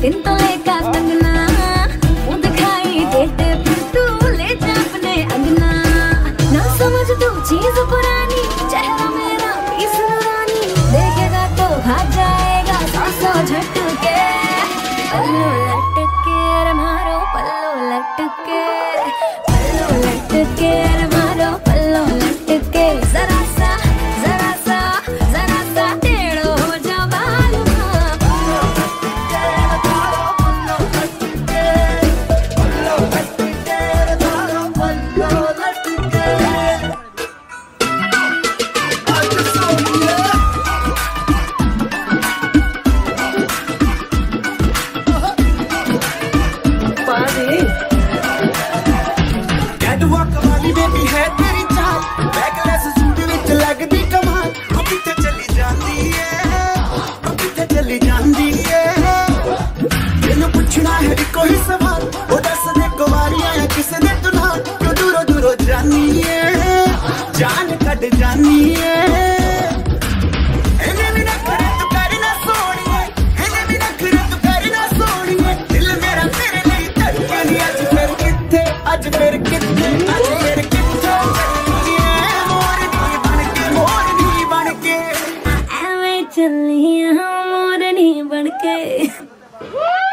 दिन तो लेका कंगना वो दिखाई देते फिर तू ले जा अपने अंगना। ना समझ तू चीज पुरानी चेहरा मेरा पीस रानी देखेगा तो भाग जाएगा सौ झटके। पल्लू लटके रे मारो पल्लू लटके पल्लू लटके रे मारो पल्लू लटके। जरा सा टेढ़ो हो जा बालू पल्लू लटके रे मारो पल्लू लटके पल्लू लटके रे मारो पल्लू लटके। कैटवॉक वाली बेबी है तेरी चाल बैकलेस सूट विच लगदी कमाल। ओ किथे चली जांदी है ओ किथे चली जांदी है तेनू पुछना है कोई सवाल ओ दस दे कुवारी आया किसे दे तू नाल क्यों दूरों दूरों जानी है जान कट जानी है। इन्हें भी नखरे तू करना सोनिए इन्हें भी नखरे तू करना सोनिए दिल मेरा तेरे लिए धड़के नी अज फिर किथे अज फिर किथे अज फिर किथे मोरनी बन के ऐवें चली मोरनी बन के।